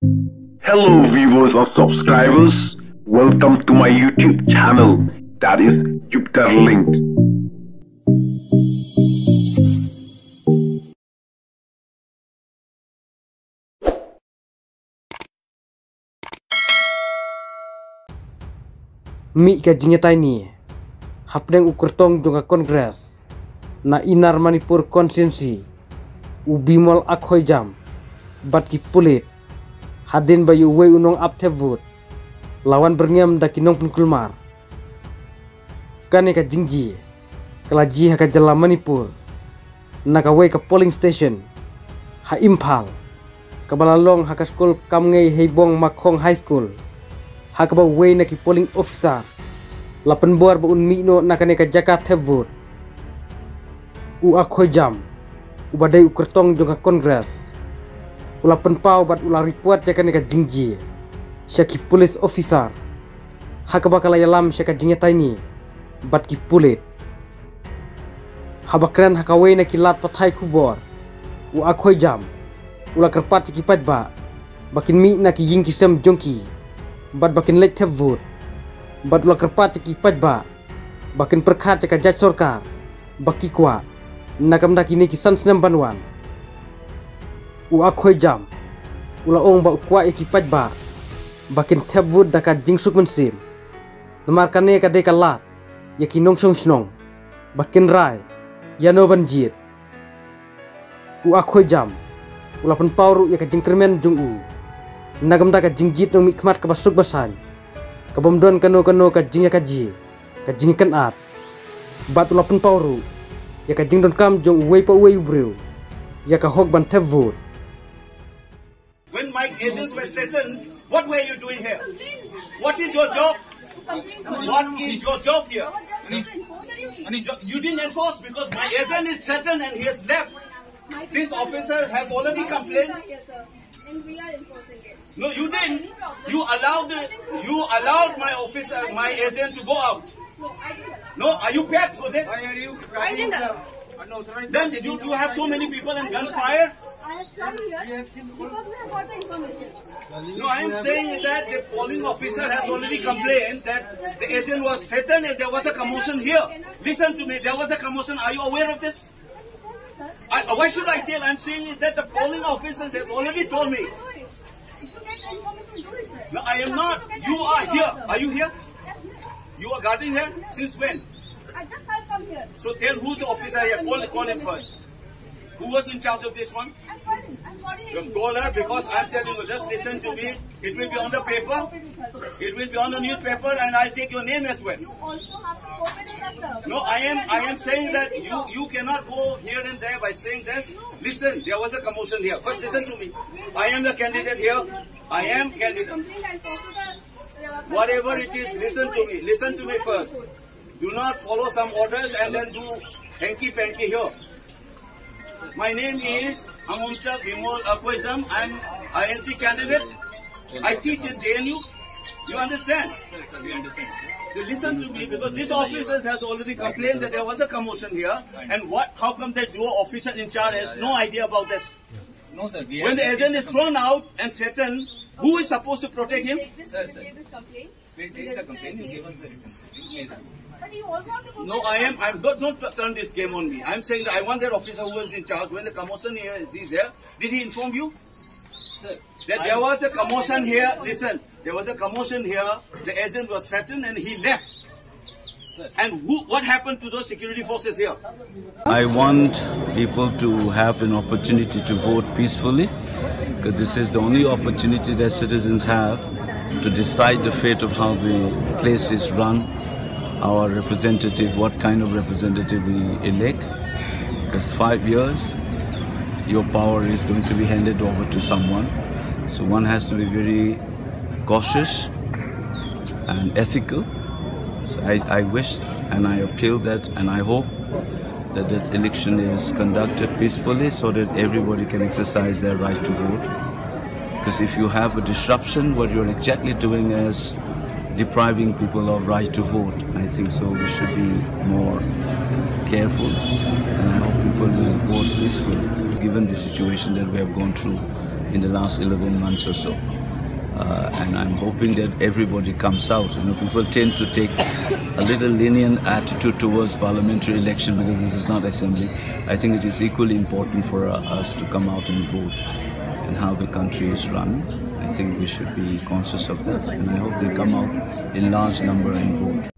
Hello viewers or subscribers, welcome to my YouTube channel, that is Jupiter Linked. Mi ka jingetai ni hapdeng ukurtong jonga kongres na inar Manipur konsensi ubimol akhoi jam bat ki pulit hadin bayu wei unong aptevut lawan berngam da kinong penkulmar kane ka jingji kalaji ha ka jala Manipur na ka wei ka polling station ha Imphal ka balalong ha ka school kamngei heibong makhong high school ha ka ba wei na ki polling officer lapan buar ba unmi no na kane ka jaka thevut u akhoi jam u badai ukurtong jonga kongres ulapan pau bat ula report jaka ne ka jingji syaki police officer ha ka bakala yalam syaka jingetai ni bat ki pulit habakran ha ka wei na ki lat pathai kubor u akhoi jam ula kerpat ki pat ba bakin mi na ki ying kisem jongki bat bakin lek thevut bat ula kerpat ki pat ba bakin perkhat jaka jaj sarkar baki kwa nakam dak ini kisan senam banwan u akhoi jam ula ong ba kwa ekipat ba bakin thevut daka jingsuk mensim namar kane ka de kalat yaki nongsong snong bakin rai yano banjit u akhoi jam ula pen pauru yaka jingkermen jung u nagam daka jingjit no mikmat ka basuk basan ka bomdon kano ka jingya ka ji ka jingkan at bat ula pen pauru yaka jingdon kam jong wei pa wei ubreu yaka hok ban thevut. When my agents were threatened, what were you doing here? What is your job? What is your job here? You didn't enforce because my agent is threatened and he has left. This officer has already complained. And we are enforcing it. No, you didn't. You allowed my officer, my agent to go out. No, I didn't. No, are you paid for this? I didn't allow. Then did you have so many people and gunfire? I have come here because we have got the information. No, I am saying that the polling officer has already complained that the agent was threatened and there was a commotion here. Listen to me, there was a commotion. Are you aware of this? Why should I tell? I'm saying that the polling officers has already told me. No, I am not. You are here. Are you here? You are guarding here? Since when? I just have come here. So tell who's the officer here. Call him first. Who was in charge of this one? I'm calling. I'm coordinating. You call her because I'm telling you, just listen to me. It will be on the paper. It will be on the newspaper and I'll take your name as well. You also have to cooperate with us, sir. No, I am saying that you cannot go here and there by saying this. Listen, there was a commotion here. First listen to me. I am the candidate here. I am candidate. Whatever it is, listen to me. Listen to me first. Do not follow some orders and then do hanky-panky here. My name is Amuncha Bimol Akwezam. I'm INC candidate. I teach in JNU. You understand? Sir, we understand. So listen to me because this officer has already complained that there was a commotion here. And how come that your officer in charge has no idea about this? No, sir. When the agent is thrown out and threatened, who is supposed to protect him? Sir. This complaint. We'll take the complaint. You give us the written. Please. But you also have to cooperate. No, don't turn this game on me. I'm saying that I want that officer who was in charge when the commotion here is there. Did he inform you? Sir. That there was a commotion here. Listen, there was a commotion here. The agent was threatened and he left. Sir. And what happened to those security forces here? I want people to have an opportunity to vote peacefully because this is the only opportunity that citizens have to decide the fate of how the place is run, our representative, what kind of representative we elect. Because 5 years, your power is going to be handed over to someone. So one has to be very cautious and ethical. So I wish and I appeal that and I hope that the election is conducted peacefully so that everybody can exercise their right to vote. Because if you have a disruption, what you're exactly doing is depriving people of right to vote. I think so we should be more careful and I hope people will vote peacefully given the situation that we have gone through in the last 11 months or so. And I'm hoping that everybody comes out. You know, people tend to take a little lenient attitude towards parliamentary election because this is not assembly. I think it is equally important for us to come out and vote, and how the country is run. I think we should be conscious of that, and I hope they come out in large number and vote.